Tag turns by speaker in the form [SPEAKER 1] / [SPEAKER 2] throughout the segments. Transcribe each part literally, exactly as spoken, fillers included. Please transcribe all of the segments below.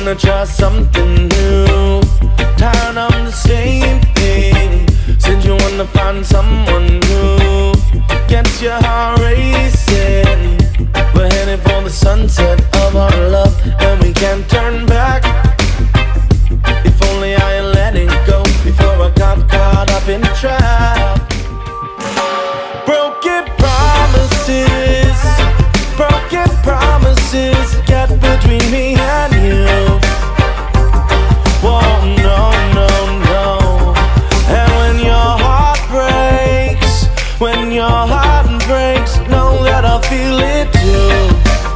[SPEAKER 1] wanna try something new. Tired of the same thing. Since you wanna find someone new, gets your heart racing. We're headed for the sunset of our love, and we can't turn back. If only I had let it go before I got caught up in the trap. Broken promises, broken promises get between me and you. Whoa, no, no, no. And when your heart breaks, when your heart breaks, know that I feel it too.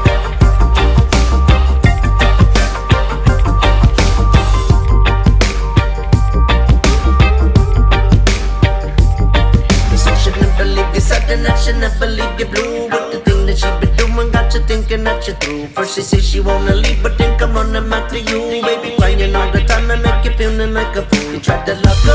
[SPEAKER 2] I should never leave you blue. But the thing that she been doing got you thinking that you're through. First she says she wanna leave, but then come running after you. Baby crying all the time and make you feeling like a fool. You tried to lock